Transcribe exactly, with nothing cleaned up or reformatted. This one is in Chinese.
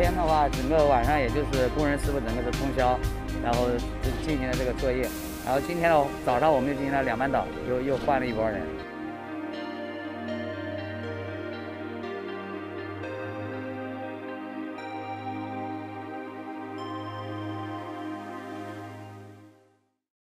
天的话，整个晚上也就是工人师傅整个是通宵，然后就进行了这个作业。然后今天呢早上我们又进行了两班倒，又又换了一波人。